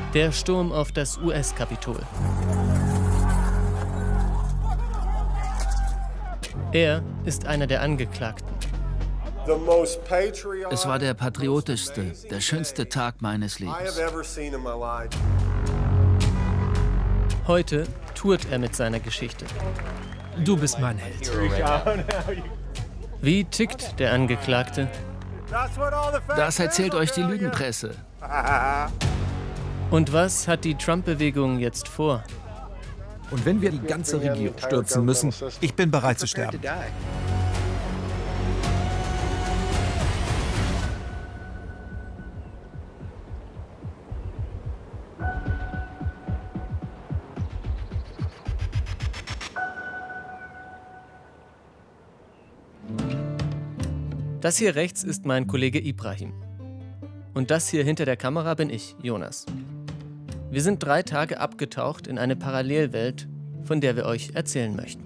Der Sturm auf das US-Kapitol. Er ist einer der Angeklagten. Es war der patriotischste, der schönste Tag meines Lebens. Heute tourt er mit seiner Geschichte. Du bist mein Held. Wie tickt der Angeklagte? Das erzählt euch die Lügenpresse. Und was hat die Trump-Bewegung jetzt vor? Und wenn wir die ganze Regierung stürzen müssen, ich bin bereit zu sterben. Das hier rechts ist mein Kollege Ibrahim. Und das hier hinter der Kamera bin ich, Jonas. Wir sind 3 Tage abgetaucht in eine Parallelwelt, von der wir euch erzählen möchten.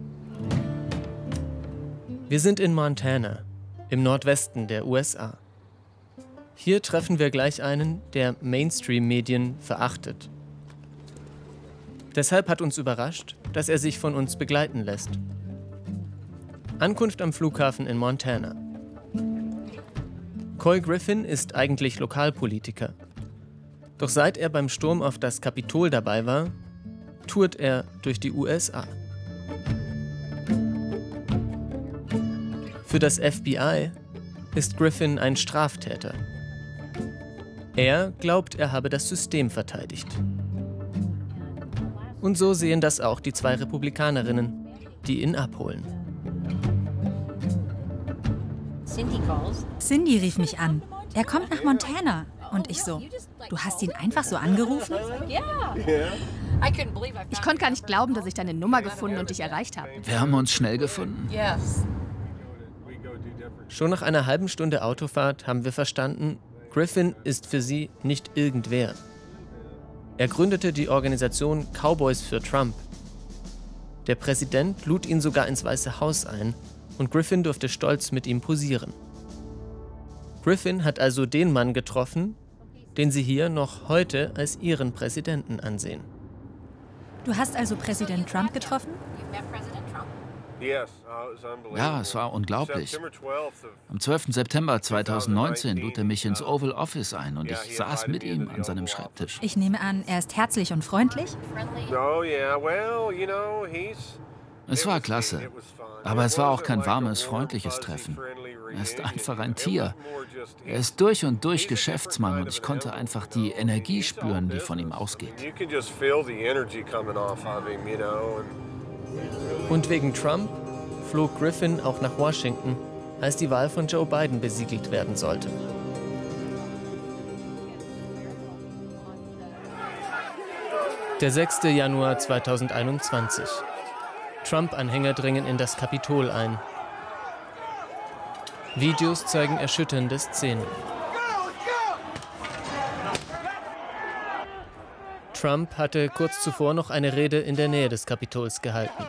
Wir sind in Montana, im Nordwesten der USA. Hier treffen wir gleich einen, der Mainstream-Medien verachtet. Deshalb hat uns überrascht, dass er sich von uns begleiten lässt. Ankunft am Flughafen in Montana. Couy Griffin ist eigentlich Lokalpolitiker. Doch seit er beim Sturm auf das Kapitol dabei war, tourt er durch die USA. Für das FBI ist Griffin ein Straftäter. Er glaubt, er habe das System verteidigt. Und so sehen das auch die 2 Republikanerinnen, die ihn abholen. Cindy rief mich an. Er kommt nach Montana. Und ich so, du hast ihn einfach so angerufen? Ich konnte gar nicht glauben, dass ich deine Nummer gefunden und dich erreicht habe. Wir haben uns schnell gefunden. Schon nach einer halben Stunde Autofahrt haben wir verstanden, Griffin ist für sie nicht irgendwer. Er gründete die Organisation Cowboys für Trump. Der Präsident lud ihn sogar ins Weiße Haus ein und Griffin durfte stolz mit ihm posieren. Griffin hat also den Mann getroffen, den sie hier noch heute als ihren Präsidenten ansehen. Du hast also Präsident Trump getroffen? Ja, es war unglaublich. Am 12. September 2019 lud er mich ins Oval Office ein und ich saß mit ihm an seinem Schreibtisch. Ich nehme an, er ist herzlich und freundlich? Es war klasse, aber es war auch kein warmes, freundliches Treffen. Er ist einfach ein Tier. Er ist durch und durch Geschäftsmann und ich konnte einfach die Energie spüren, die von ihm ausgeht. Und wegen Trump flog Griffin auch nach Washington, als die Wahl von Joe Biden besiegelt werden sollte. Der 6. Januar 2021. Trump-Anhänger dringen in das Kapitol ein. Videos zeigen erschütternde Szenen. Trump hatte kurz zuvor noch eine Rede in der Nähe des Kapitols gehalten.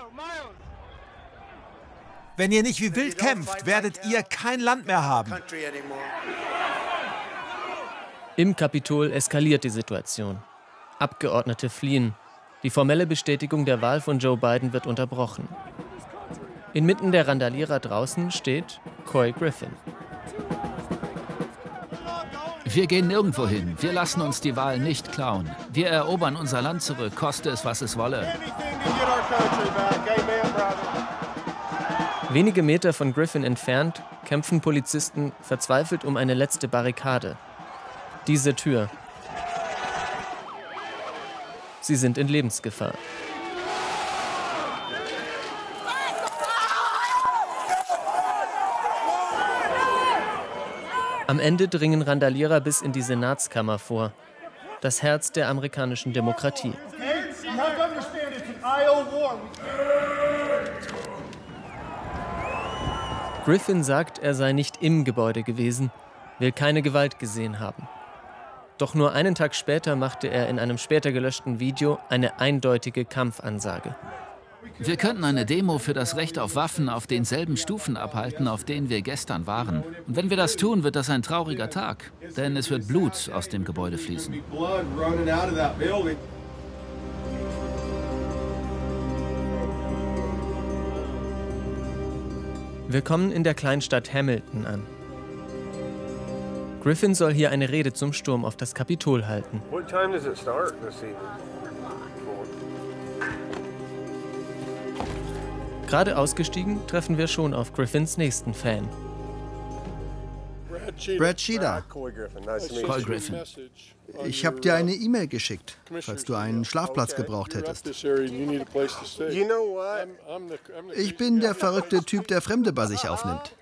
Wenn ihr nicht wie wild kämpft, werdet ihr kein Land mehr haben. Im Kapitol eskaliert die Situation. Abgeordnete fliehen. Die formelle Bestätigung der Wahl von Joe Biden wird unterbrochen. Inmitten der Randalierer draußen steht Couy Griffin. Wir gehen nirgendwo hin. Wir lassen uns die Wahl nicht klauen. Wir erobern unser Land zurück, koste es, was es wolle. Wenige Meter von Griffin entfernt kämpfen Polizisten verzweifelt um eine letzte Barrikade. Diese Tür. Sie sind in Lebensgefahr. Am Ende dringen Randalierer bis in die Senatskammer vor, das Herz der amerikanischen Demokratie. Griffin sagt, er sei nicht im Gebäude gewesen, will keine Gewalt gesehen haben. Doch nur einen Tag später machte er in einem später gelöschten Video eine eindeutige Kampfansage. Wir könnten eine Demo für das Recht auf Waffen auf denselben Stufen abhalten, auf denen wir gestern waren. Und wenn wir das tun, wird das ein trauriger Tag. Denn es wird Blut aus dem Gebäude fließen. Wir kommen in der Kleinstadt Hamilton an. Griffin soll hier eine Rede zum Sturm auf das Kapitol halten. Gerade ausgestiegen, treffen wir schon auf Griffins nächsten Fan. Brad Sheeda. Coy Griffin. Ich habe dir eine E-Mail geschickt, falls du einen Schlafplatz gebraucht hättest. Ich bin der verrückte Typ, der Fremde bei sich aufnimmt.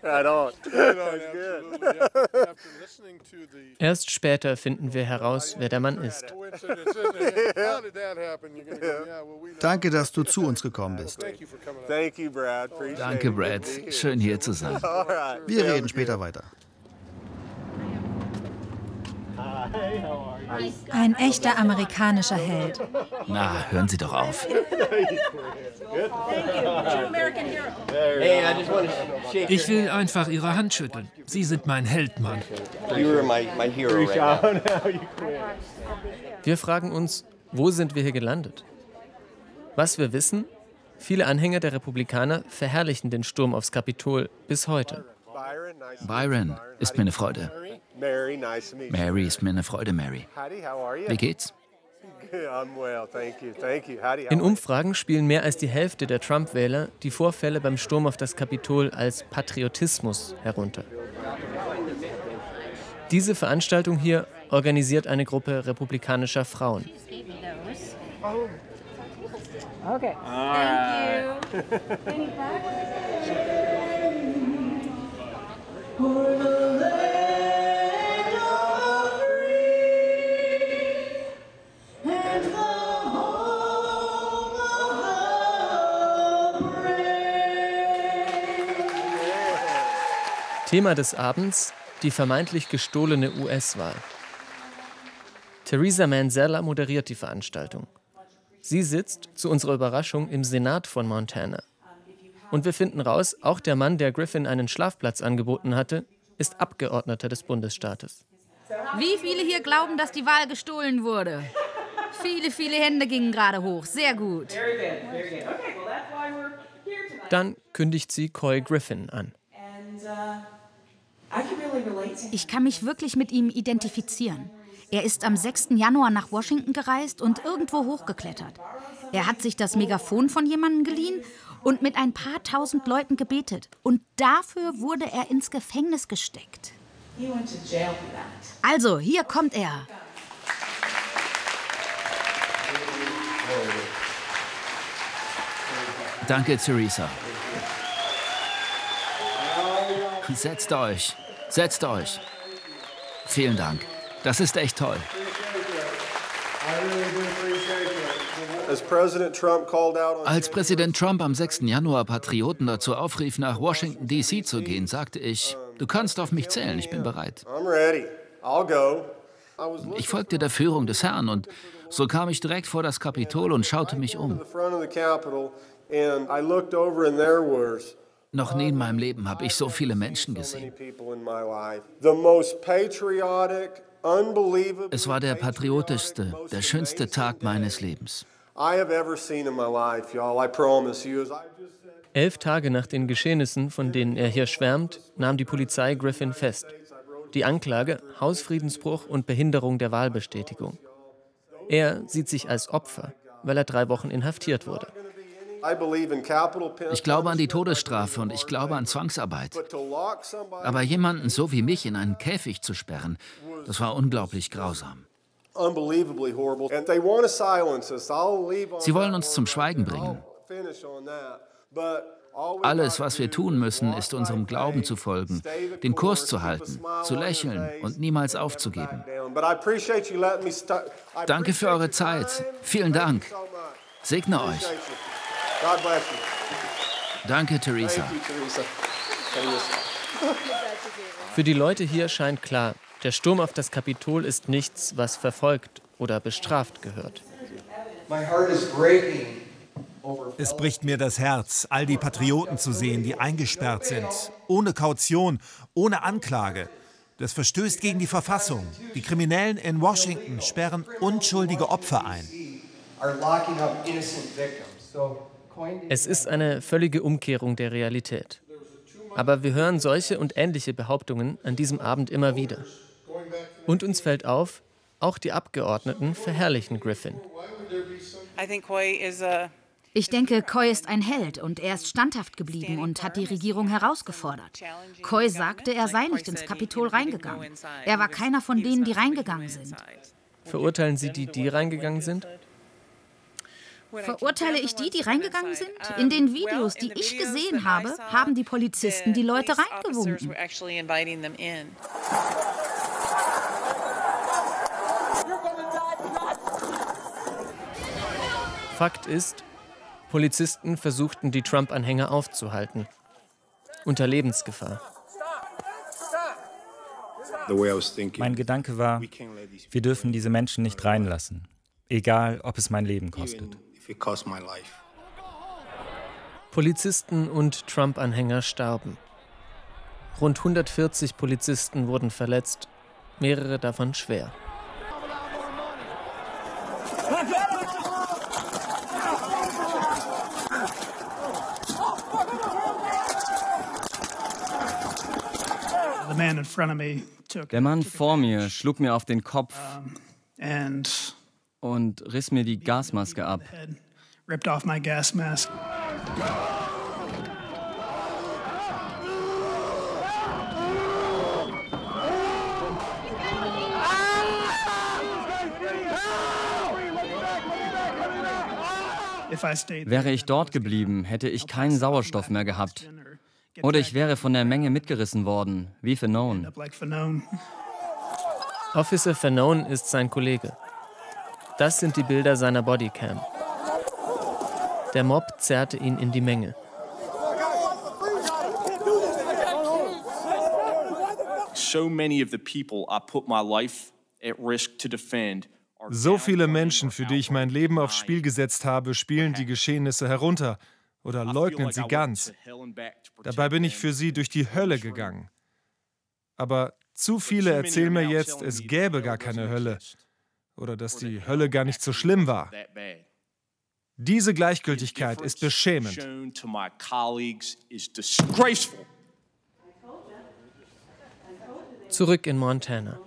Erst später finden wir heraus, wer der Mann ist. Danke, dass du zu uns gekommen bist. Danke, Brad. Schön hier zu sein. Wir reden später weiter. Ein echter amerikanischer Held. Na, hören Sie doch auf. Ich will einfach Ihre Hand schütteln. Sie sind mein Held, Mann. Wir fragen uns, wo sind wir hier gelandet? Was wir wissen, viele Anhänger der Republikaner verherrlichen den Sturm aufs Kapitol bis heute. Byron, ist mir eine Freude. Mary, ist mir eine Freude, Mary. Wie geht's? In Umfragen spielen mehr als die Hälfte der Trump-Wähler die Vorfälle beim Sturm auf das Kapitol als Patriotismus herunter. Diese Veranstaltung hier organisiert eine Gruppe republikanischer Frauen. Okay. Thank you. Thema des Abends: die vermeintlich gestohlene US-Wahl. Theresa Manzella moderiert die Veranstaltung. Sie sitzt, zu unserer Überraschung, im Senat von Montana. Und wir finden raus, auch der Mann, der Griffin einen Schlafplatz angeboten hatte, ist Abgeordneter des Bundesstaates. Wie viele hier glauben, dass die Wahl gestohlen wurde? Viele, viele Hände gingen gerade hoch. Sehr gut. Dann kündigt sie Coy Griffin an. Ich kann mich wirklich mit ihm identifizieren. Er ist am 6. Januar nach Washington gereist und irgendwo hochgeklettert. Er hat sich das Megafon von jemandem geliehen und mit ein paar tausend Leuten gebetet. Und dafür wurde er ins Gefängnis gesteckt. Also, hier kommt er. Danke, Theresa. Setzt euch. Setzt euch. Vielen Dank. Das ist echt toll. Als Präsident Trump am 6. Januar Patrioten dazu aufrief, nach Washington, D.C. zu gehen, sagte ich, du kannst auf mich zählen, ich bin bereit. Ich folgte der Führung des Herrn und so kam ich direkt vor das Kapitol und schaute mich um. Noch nie in meinem Leben habe ich so viele Menschen gesehen. Es war der patriotischste, der schönste Tag meines Lebens. 11 Tage nach den Geschehnissen, von denen er hier schwärmt, nahm die Polizei Griffin fest. Die Anklage: Hausfriedensbruch und Behinderung der Wahlbestätigung. Er sieht sich als Opfer, weil er 3 Wochen inhaftiert wurde. Ich glaube an die Todesstrafe und ich glaube an Zwangsarbeit. Aber jemanden so wie mich in einen Käfig zu sperren, das war unglaublich grausam. Sie wollen uns zum Schweigen bringen. Alles, was wir tun müssen, ist unserem Glauben zu folgen, den Kurs zu halten, zu lächeln und niemals aufzugeben. Danke für eure Zeit. Vielen Dank. Segne euch. Danke, Theresa. Für die Leute hier scheint klar, der Sturm auf das Kapitol ist nichts, was verfolgt oder bestraft gehört. Es bricht mir das Herz, all die Patrioten zu sehen, die eingesperrt sind. Ohne Kaution, ohne Anklage. Das verstößt gegen die Verfassung. Die Kriminellen in Washington sperren unschuldige Opfer ein. Es ist eine völlige Umkehrung der Realität. Aber wir hören solche und ähnliche Behauptungen an diesem Abend immer wieder. Und uns fällt auf, auch die Abgeordneten verherrlichen Griffin. Ich denke, Coy ist ein Held und er ist standhaft geblieben und hat die Regierung herausgefordert. Coy sagte, er sei nicht ins Kapitol reingegangen. Er war keiner von denen, die reingegangen sind. Verurteilen Sie die, die reingegangen sind? Verurteile ich die, die reingegangen sind? In den Videos, die ich gesehen habe, haben die Polizisten die Leute reingewunken. Fakt ist, Polizisten versuchten, die Trump-Anhänger aufzuhalten. Unter Lebensgefahr. Mein Gedanke war, wir dürfen diese Menschen nicht reinlassen. Egal, ob es mein Leben kostet. Polizisten und Trump-Anhänger starben. Rund 140 Polizisten wurden verletzt, mehrere davon schwer. Der Mann vor mir schlug mir auf den Kopf und riss mir die Gasmaske ab. Wäre ich dort geblieben, hätte ich keinen Sauerstoff mehr gehabt. Oder ich wäre von der Menge mitgerissen worden, wie Fanone. Officer Fanone ist sein Kollege. Das sind die Bilder seiner Bodycam. Der Mob zerrte ihn in die Menge. So viele Menschen, für die ich mein Leben aufs Spiel gesetzt habe, spielen die Geschehnisse herunter oder leugnen sie ganz. Dabei bin ich für sie durch die Hölle gegangen. Aber zu viele erzählen mir jetzt, es gäbe gar keine Hölle oder dass die Hölle gar nicht so schlimm war. Diese Gleichgültigkeit ist beschämend. Zurück in Montana.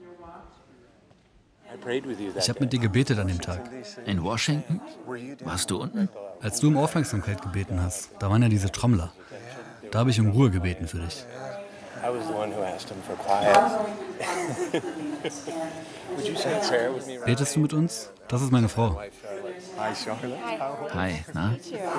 Ich habe mit dir gebetet an dem Tag. In Washington? Warst du unten? Als du um Aufmerksamkeit gebeten hast, da waren ja diese Trommler. Da habe ich um Ruhe gebeten für dich. Betest du mit uns? Das ist meine Frau. Hi, na?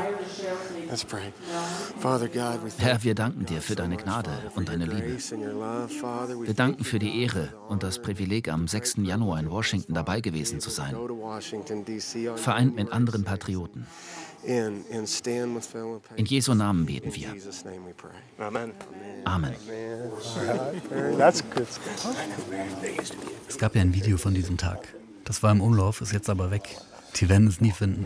Herr, wir danken dir für deine Gnade und deine Liebe. Wir danken für die Ehre und das Privileg, am 6. Januar in Washington dabei gewesen zu sein. Vereint mit anderen Patrioten. In Jesu Namen beten wir. Amen. Es gab ja ein Video von diesem Tag. Das war im Umlauf, ist jetzt aber weg. Die werden es nie finden.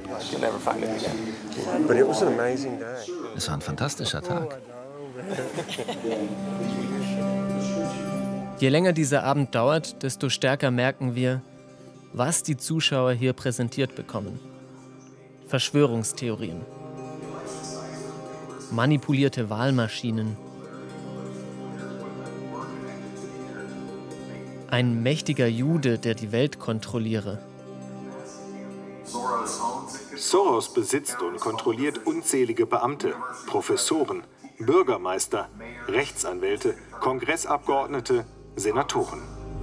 Es war ein fantastischer Tag. Je länger dieser Abend dauert, desto stärker merken wir, was die Zuschauer hier präsentiert bekommen. Verschwörungstheorien, manipulierte Wahlmaschinen, ein mächtiger Jude, der die Welt kontrolliere. Soros besitzt und kontrolliert unzählige Beamte, Professoren, Bürgermeister, Rechtsanwälte, Kongressabgeordnete, Senatoren.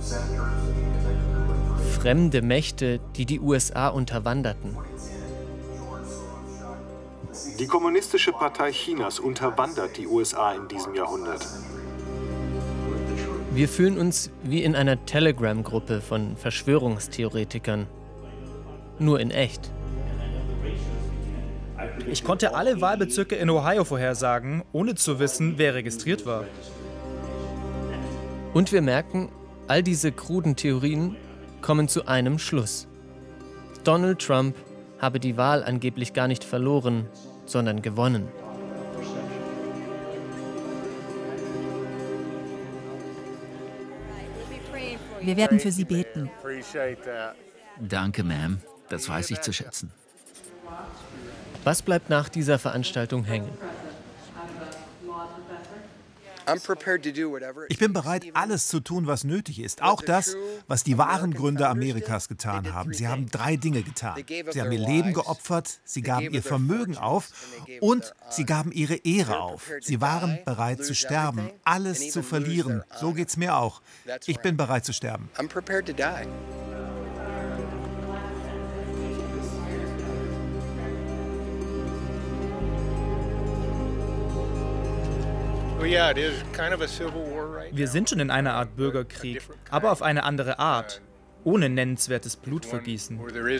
Fremde Mächte, die die USA unterwanderten. Die Kommunistische Partei Chinas unterwandert die USA in diesem Jahrhundert. Wir fühlen uns wie in einer Telegram-Gruppe von Verschwörungstheoretikern. Nur in echt. Ich konnte alle Wahlbezirke in Ohio vorhersagen, ohne zu wissen, wer registriert war. Und wir merken, all diese kruden Theorien kommen zu einem Schluss. Donald Trump habe die Wahl angeblich gar nicht verloren, sondern gewonnen. Wir werden für Sie beten. Danke, Ma'am. Das weiß ich zu schätzen. Was bleibt nach dieser Veranstaltung hängen? Ich bin bereit, alles zu tun, was nötig ist. Auch das, was die wahren Gründer Amerikas getan haben. Sie haben 3 Dinge getan. Sie haben ihr Leben geopfert, sie gaben ihr Vermögen auf und sie gaben ihre Ehre auf. Sie waren bereit zu sterben, alles zu verlieren. So geht's mir auch. Ich bin bereit zu sterben. Wir sind schon in einer Art Bürgerkrieg, aber auf eine andere Art, ohne nennenswertes Blutvergießen.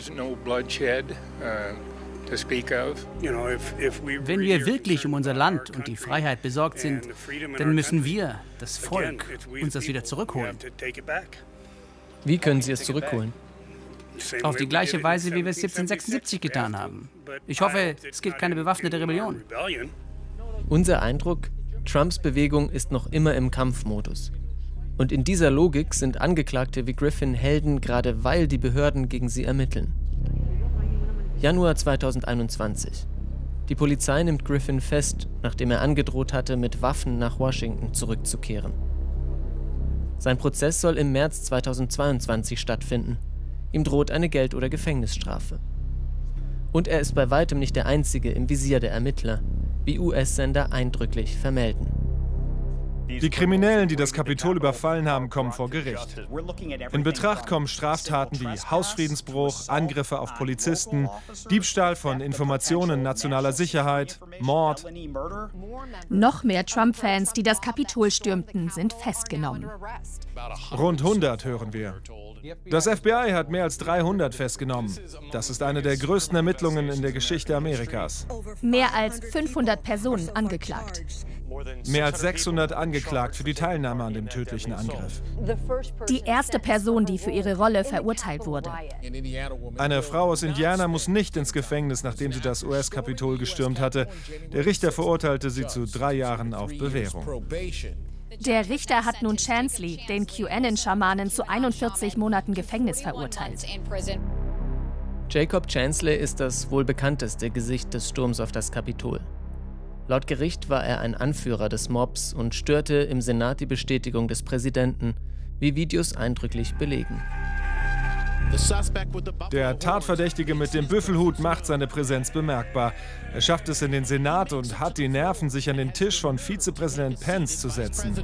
Wenn wir wirklich um unser Land und die Freiheit besorgt sind, dann müssen wir, das Volk, uns das wieder zurückholen. Wie können Sie es zurückholen? Auf die gleiche Weise, wie wir es 1776 getan haben. Ich hoffe, es gibt keine bewaffnete Rebellion. Unser Eindruck: Trumps Bewegung ist noch immer im Kampfmodus. Und in dieser Logik sind Angeklagte wie Griffin Helden, gerade weil die Behörden gegen sie ermitteln. Januar 2021. Die Polizei nimmt Griffin fest, nachdem er angedroht hatte, mit Waffen nach Washington zurückzukehren. Sein Prozess soll im März 2022 stattfinden. Ihm droht eine Geld- oder Gefängnisstrafe. Und er ist bei weitem nicht der Einzige im Visier der Ermittler, wie US-Sender eindrücklich vermelden. Die Kriminellen, die das Kapitol überfallen haben, kommen vor Gericht. In Betracht kommen Straftaten wie Hausfriedensbruch, Angriffe auf Polizisten, Diebstahl von Informationen nationaler Sicherheit, Mord. Noch mehr Trump-Fans, die das Kapitol stürmten, sind festgenommen. Rund 100 hören wir. Das FBI hat mehr als 300 festgenommen. Das ist eine der größten Ermittlungen in der Geschichte Amerikas. Mehr als 500 Personen angeklagt. Mehr als 600 angeklagt für die Teilnahme an dem tödlichen Angriff. Die erste Person, die für ihre Rolle verurteilt wurde. Eine Frau aus Indiana muss nicht ins Gefängnis, nachdem sie das US-Kapitol gestürmt hatte. Der Richter verurteilte sie zu 3 Jahren auf Bewährung. Der Richter hat nun Chansley, den QAnon-Schamanen, zu 41 Monaten Gefängnis verurteilt. Jacob Chansley ist das wohl bekannteste Gesicht des Sturms auf das Kapitol. Laut Gericht war er ein Anführer des Mobs und störte im Senat die Bestätigung des Präsidenten, wie Videos eindrücklich belegen. Der Tatverdächtige mit dem Büffelhut macht seine Präsenz bemerkbar. Er schafft es in den Senat und hat die Nerven, sich an den Tisch von Vizepräsident Pence zu setzen.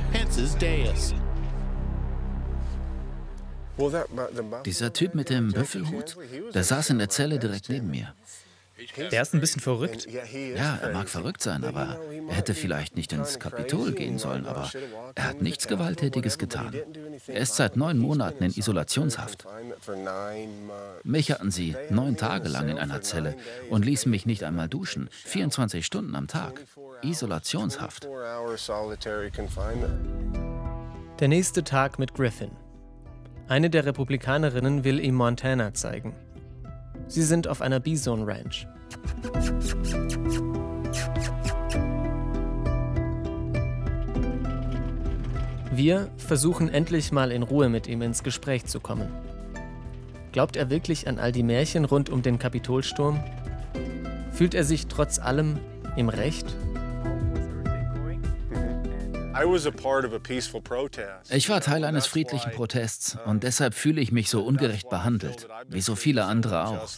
Dieser Typ mit dem Büffelhut, der saß in der Zelle direkt neben mir. Der ist ein bisschen verrückt. Ja, er mag verrückt sein, aber er hätte vielleicht nicht ins Kapitol gehen sollen, aber er hat nichts Gewalttätiges getan. Er ist seit 9 Monaten in Isolationshaft. Mich hatten sie 9 Tage lang in einer Zelle und ließen mich nicht einmal duschen, 24 Stunden am Tag. Isolationshaft. Der nächste Tag mit Griffin. Eine der Republikanerinnen will ihm Montana zeigen. Sie sind auf einer Bison Ranch. Wir versuchen endlich mal in Ruhe mit ihm ins Gespräch zu kommen. Glaubt er wirklich an all die Märchen rund um den Kapitolsturm? Fühlt er sich trotz allem im Recht? Ich war Teil eines friedlichen Protests und deshalb fühle ich mich so ungerecht behandelt, wie so viele andere auch.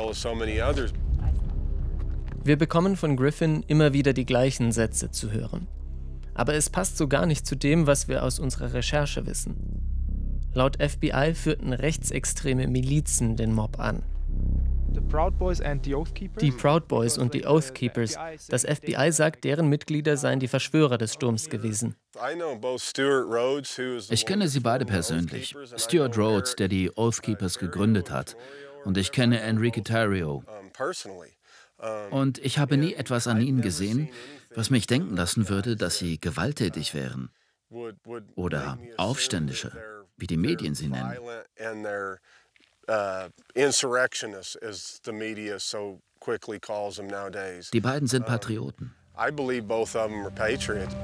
Wir bekommen von Griffin immer wieder die gleichen Sätze zu hören. Aber es passt so gar nicht zu dem, was wir aus unserer Recherche wissen. Laut FBI führten rechtsextreme Milizen den Mob an. Die Proud Boys und die Oath Keepers. Das FBI sagt, deren Mitglieder seien die Verschwörer des Sturms gewesen. Ich kenne sie beide persönlich. Stuart Rhodes, der die Oath Keepers gegründet hat. Und ich kenne Enrique Tarrio. Und ich habe nie etwas an ihnen gesehen, was mich denken lassen würde, dass sie gewalttätig wären. Oder Aufständische, wie die Medien sie nennen. insurrectionists, as the media so quickly calls them nowadays. Die beiden sind Patrioten. I believe both of them are patriots.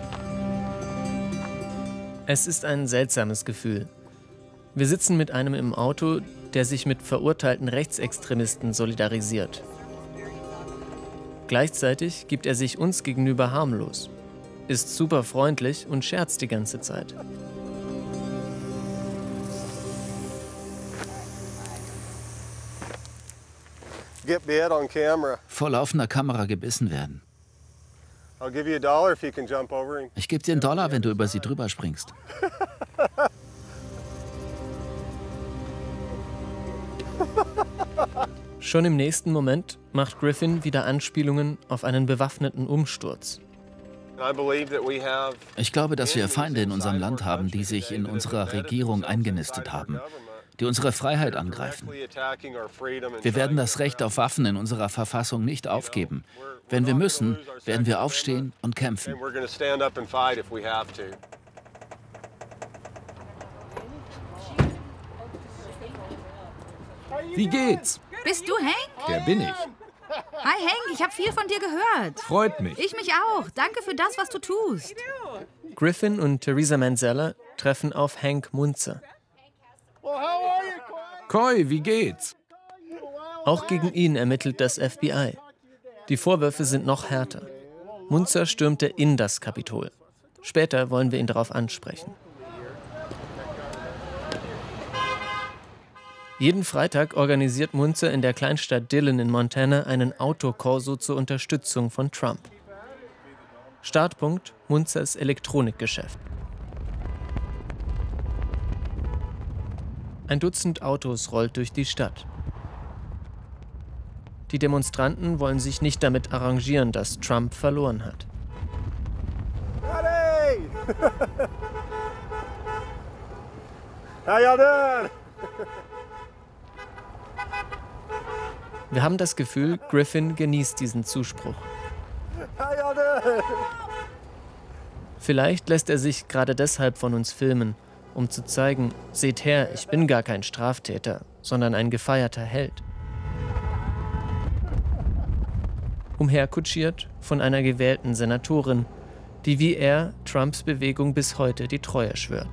Es ist ein seltsames Gefühl. Wir sitzen mit einem im Auto, der sich mit verurteilten Rechtsextremisten solidarisiert. Gleichzeitig gibt er sich uns gegenüber harmlos, ist super freundlich und scherzt die ganze Zeit. Get bit on camera. Vor laufender Kamera gebissen werden. I'll give you $1 if you can jump over. Ich gebe dir $1, wenn du über sie drüber springst. Schon im nächsten Moment macht Griffin wieder Anspielungen auf einen bewaffneten Umsturz. Ich glaube, dass wir Feinde in unserem Land haben, die sich in unserer Regierung eingenistet haben, die unsere Freiheit angreifen. Wir werden das Recht auf Waffen in unserer Verfassung nicht aufgeben. Wenn wir müssen, werden wir aufstehen und kämpfen. Wie geht's? Bist du Hank? Der bin ich. Hi Hank, ich habe viel von dir gehört. Freut mich. Ich mich auch. Danke für das, was du tust. Griffin und Theresa Manzella treffen auf Hank Munzer. Coy, wie geht's? Auch gegen ihn ermittelt das FBI. Die Vorwürfe sind noch härter. Munzer stürmte in das Kapitol. Später wollen wir ihn darauf ansprechen. Jeden Freitag organisiert Munzer in der Kleinstadt Dillon in Montana einen Autokorso zur Unterstützung von Trump. Startpunkt Munzers Elektronikgeschäft. Ein Dutzend Autos rollt durch die Stadt. Die Demonstranten wollen sich nicht damit arrangieren, dass Trump verloren hat. Hey! How y'all doing? Wir haben das Gefühl, Griffin genießt diesen Zuspruch. How y'all doing? Vielleicht lässt er sich gerade deshalb von uns filmen, um zu zeigen, seht her, ich bin gar kein Straftäter, sondern ein gefeierter Held. Umherkutschiert von einer gewählten Senatorin, die wie er Trumps Bewegung bis heute die Treue schwört.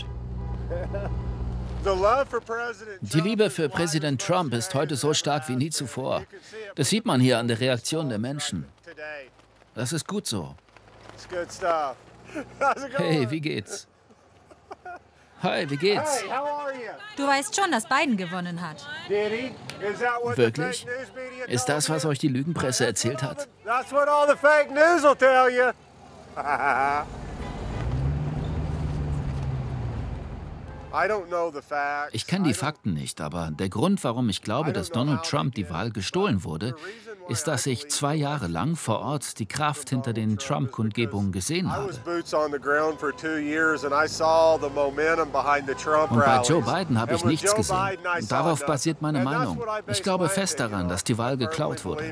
Die Liebe für Präsident Trump ist heute so stark wie nie zuvor. Das sieht man hier an der Reaktion der Menschen. Das ist gut so. Hey, wie geht's? Hi, wie geht's? Du weißt schon, dass Biden gewonnen hat. Wirklich? Ist das, was euch die Lügenpresse erzählt hat? That's what all the fake news will tell you. Ich kenne die Fakten nicht, aber der Grund, warum ich glaube, dass Donald Trump die Wahl gestohlen wurde, ist, dass ich 2 Jahre lang vor Ort die Kraft hinter den Trump-Kundgebungen gesehen habe. Und bei Joe Biden habe ich nichts gesehen. Und darauf basiert meine Meinung. Ich glaube fest daran, dass die Wahl geklaut wurde.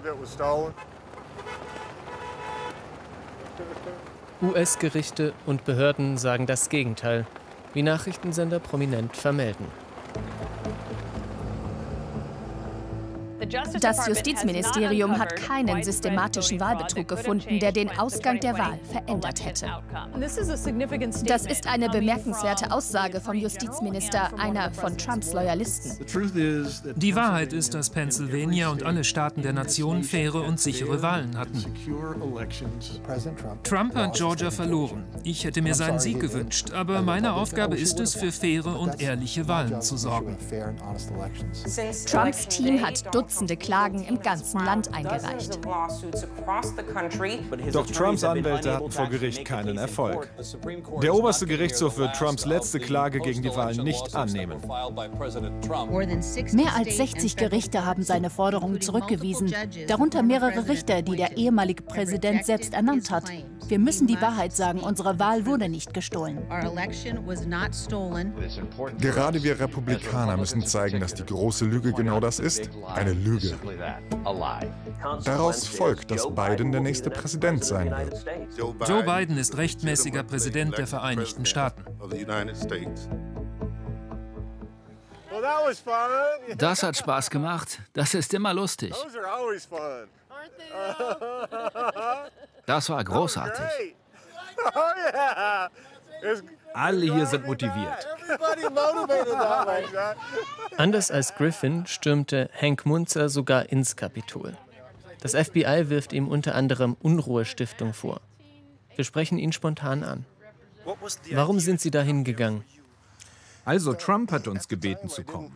US-Gerichte und Behörden sagen das Gegenteil, wie Nachrichtensender prominent vermelden. Das Justizministerium hat keinen systematischen Wahlbetrug gefunden, der den Ausgang der Wahl verändert hätte. Das ist eine bemerkenswerte Aussage vom Justizminister, einer von Trumps Loyalisten. Die Wahrheit ist, dass Pennsylvania und alle Staaten der Nation faire und sichere Wahlen hatten. Trump hat Georgia verloren. Ich hätte mir seinen Sieg gewünscht, aber meine Aufgabe ist es, für faire und ehrliche Wahlen zu sorgen. Trumps Team hat Dutzende Klagen im ganzen Land eingereicht. Doch Trumps Anwälte hatten vor Gericht keinen Erfolg. Der oberste Gerichtshof wird Trumps letzte Klage gegen die Wahlen nicht annehmen. Mehr als 60 Gerichte haben seine Forderungen zurückgewiesen, darunter mehrere Richter, die der ehemalige Präsident selbst ernannt hat. Wir müssen die Wahrheit sagen, unsere Wahl wurde nicht gestohlen. Gerade wir Republikaner müssen zeigen, dass die große Lüge genau das ist, eine Lüge. Daraus folgt, dass Biden der nächste Präsident sein wird. Joe Biden ist rechtmäßiger Präsident der Vereinigten Staaten. Das hat Spaß gemacht. Das ist immer lustig. Das war großartig. Alle hier sind motiviert. Anders als Griffin stürmte Hank Munzer sogar ins Kapitol. Das FBI wirft ihm unter anderem Unruhestiftung vor. Wir sprechen ihn spontan an. Warum sind Sie da hingegangen? Also Trump hat uns gebeten zu kommen.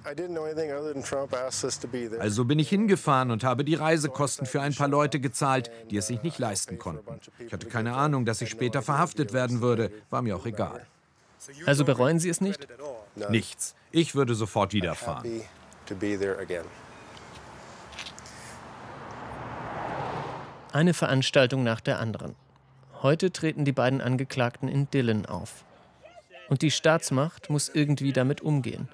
Also bin ich hingefahren und habe die Reisekosten für ein paar Leute gezahlt, die es sich nicht leisten konnten. Ich hatte keine Ahnung, dass ich später verhaftet werden würde. War mir auch egal. Also bereuen Sie es nicht? Nichts. Ich würde sofort wieder fahren. Eine Veranstaltung nach der anderen. Heute treten die beiden Angeklagten in Dillon auf. Und die Staatsmacht muss irgendwie damit umgehen.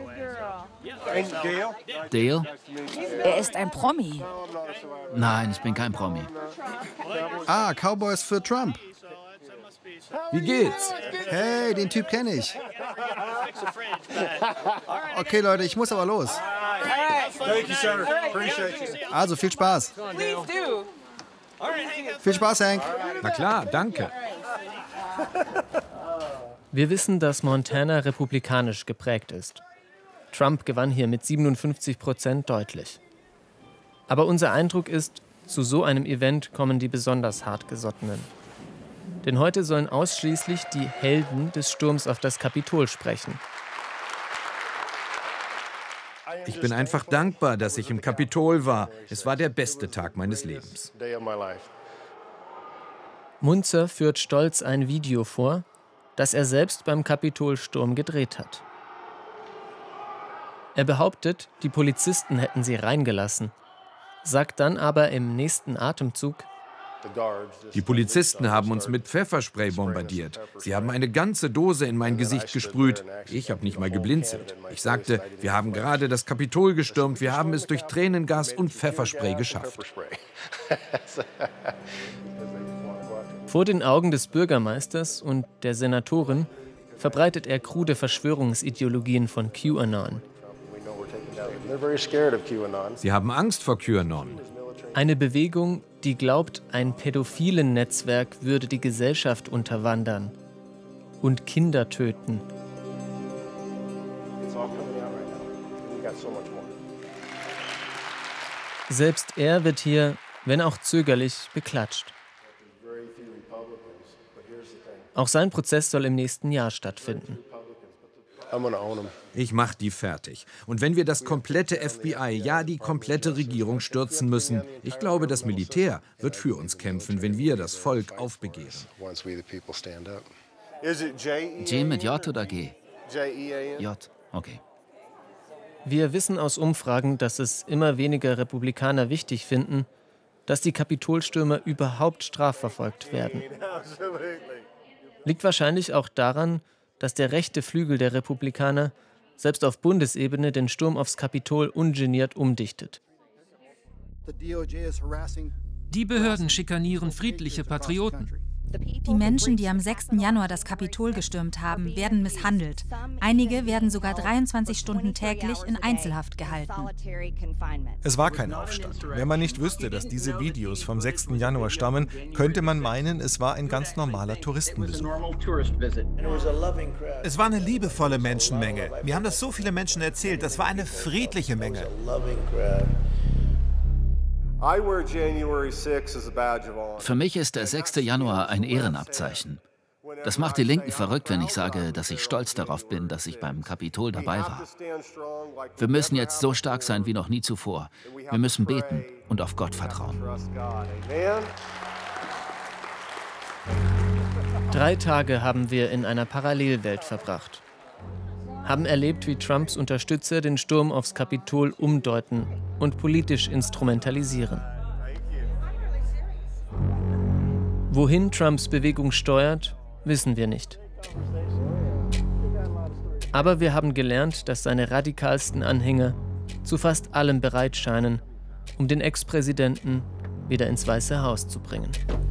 Dale? Er ist ein Promi. Nein, ich bin kein Promi. Ah, Cowboys für Trump. Wie geht's? Hey, den Typ kenne ich. Okay, Leute, ich muss aber los. Also, viel Spaß. Viel Spaß, Hank. Na klar, danke. Wir wissen, dass Montana republikanisch geprägt ist. Trump gewann hier mit 57% deutlich. Aber unser Eindruck ist, zu so einem Event kommen die besonders Hartgesottenen. Denn heute sollen ausschließlich die Helden des Sturms auf das Kapitol sprechen. Ich bin einfach dankbar, dass ich im Kapitol war. Es war der beste Tag meines Lebens. Munzer führt stolz ein Video vor, das er selbst beim Kapitolsturm gedreht hat. Er behauptet, die Polizisten hätten sie reingelassen, sagt dann aber im nächsten Atemzug: Die Polizisten haben uns mit Pfefferspray bombardiert. Sie haben eine ganze Dose in mein Gesicht gesprüht. Ich habe nicht mal geblinzelt. Ich sagte, wir haben gerade das Kapitol gestürmt. Wir haben es durch Tränengas und Pfefferspray geschafft. Vor den Augen des Bürgermeisters und der Senatorin verbreitet er krude Verschwörungsideologien von QAnon. Sie haben Angst vor QAnon. Eine Bewegung, die glaubt, ein pädophilen Netzwerk würde die Gesellschaft unterwandern und Kinder töten. Selbst er wird hier, wenn auch zögerlich, beklatscht. Auch sein Prozess soll im nächsten Jahr stattfinden. Ich mach die fertig. Und wenn wir das komplette FBI, ja die komplette Regierung stürzen müssen, ich glaube, das Militär wird für uns kämpfen, wenn wir das Volk aufbegehren. J mit J oder G? J, okay. Wir wissen aus Umfragen, dass es immer weniger Republikaner wichtig finden, dass die Kapitolstürmer überhaupt strafverfolgt werden. Liegt wahrscheinlich auch daran, dass der rechte Flügel der Republikaner selbst auf Bundesebene den Sturm aufs Kapitol ungeniert umdichtet. Die Behörden schikanieren friedliche Patrioten. Die Menschen, die am 6. Januar das Kapitol gestürmt haben, werden misshandelt. Einige werden sogar 23 Stunden täglich in Einzelhaft gehalten. Es war kein Aufstand. Wenn man nicht wüsste, dass diese Videos vom 6. Januar stammen, könnte man meinen, es war ein ganz normaler Touristenbesuch. Es war eine liebevolle Menschenmenge. Mir haben das so viele Menschen erzählt. Das war eine friedliche Menge. Für mich ist der 6. Januar ein Ehrenabzeichen. Das macht die Linken verrückt, wenn ich sage, dass ich stolz darauf bin, dass ich beim Kapitol dabei war. Wir müssen jetzt so stark sein wie noch nie zuvor. Wir müssen beten und auf Gott vertrauen. 3 Tage haben wir in einer Parallelwelt verbracht. Haben erlebt, wie Trumps Unterstützer den Sturm aufs Kapitol umdeuten und politisch instrumentalisieren. Wohin Trumps Bewegung steuert, wissen wir nicht. Aber wir haben gelernt, dass seine radikalsten Anhänger zu fast allem bereit scheinen, um den Ex-Präsidenten wieder ins Weiße Haus zu bringen.